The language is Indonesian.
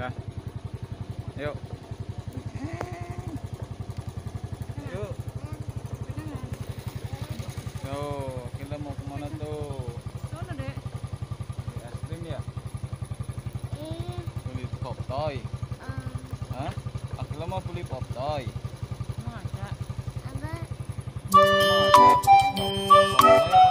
Dah. Yuk. Yuk. Tuh, kita mau kemana tuh? Sono deh. Beli es krim ya? Beli pop toy. Hah? Aku mau beli pop toy. Mau ada. Mau ada beli pop toy.